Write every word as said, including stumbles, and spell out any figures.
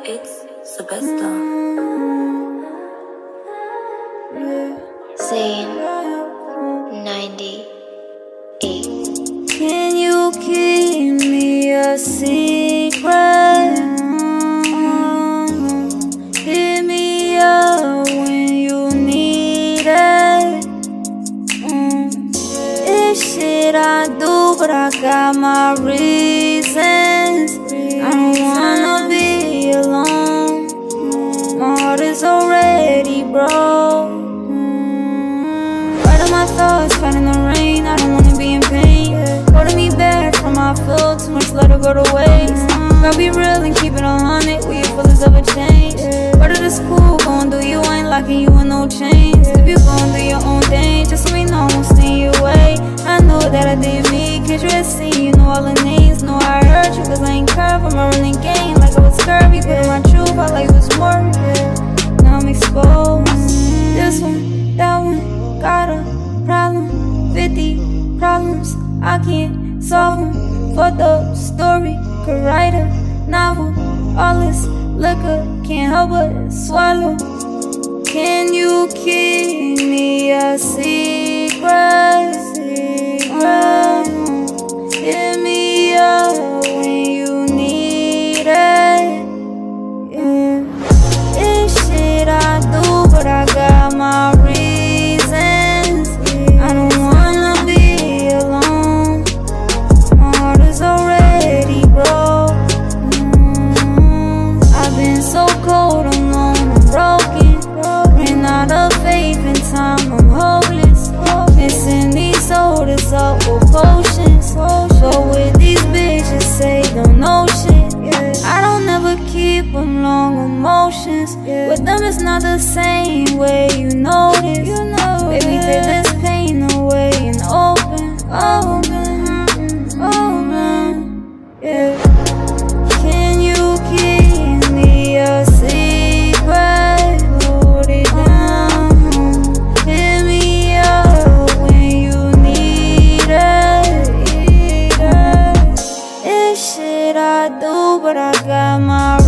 It's the best though. Scene ninety-eight. Can you keep me a secret? Hit me up when you need it. It's shit I do, but I got my reasons. I don't wanna be alone. My heart is already broke. Right on my thoughts, fighting the rain. I don't wanna be in pain. Holding me back from I feel too much, let it go to waste. Gotta be real and keep it all on it. We feel it's ever change. Part of the school, gon' do you, ain't locking you in no chains. If you gon' do your own thing, just so we know I won't stay your way. I know that I did me, cause you had seen, you know all the names. Know I hurt you, cause I ain't curved, I'm a running game. Like I was curvy, but my truth, I like it was more. Now I'm exposed. This one, that one, got a problem. Fifty problems, I can't solve them. Fucked up story, could write a novel. All this liquor, can't help but swallow. Can you keep me a secret? Secret. Hit me up when you need it. Yeah. It's shit I do, but I got my reasons. I don't wanna be alone. My heart is already broke. Mm. I've been so cold, I'm alone, I'm broken. Ran out of faith in time, I'm hopeless. Missing these sodas up with potions. But with these bitches say don't know shit. I don't ever keep them long emotions. With them it's not the same way, you know this. Baby, take this pain away and open, open, open, yeah. Can you keep me a secret? Hold it down. Hit me up when you need it. It's shit I do, but I got my